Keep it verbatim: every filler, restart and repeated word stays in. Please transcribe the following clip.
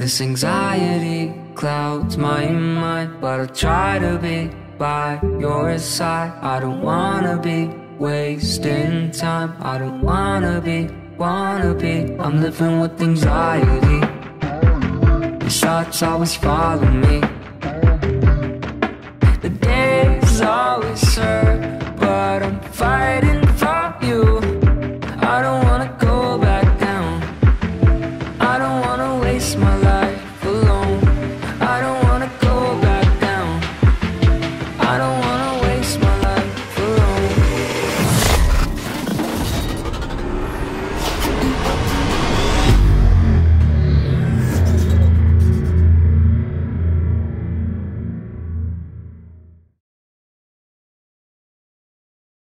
This anxiety clouds my mind, but I try to be by your side. I don't wanna be wasting time. I don't wanna be, wanna be. I'm living with anxiety. These thoughts always follow me.